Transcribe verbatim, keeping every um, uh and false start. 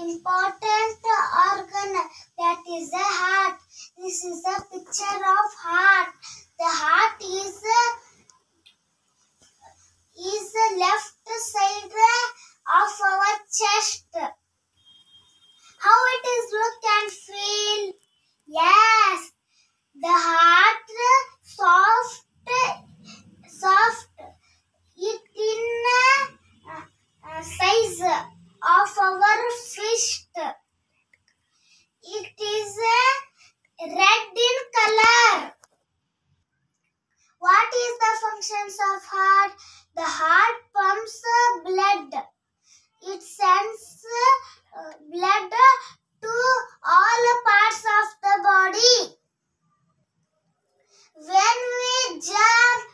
important organ, that is the heart. This is a picture of heart. The heart is is the left side of our chest. How it is look and feel? Yes, the heart soft, soft. It in uh, uh, size of our fist. It is uh, red in color. What is the functions of heart? The heart pumps blood. It sends uh, blood to all parts of the body. When we jump,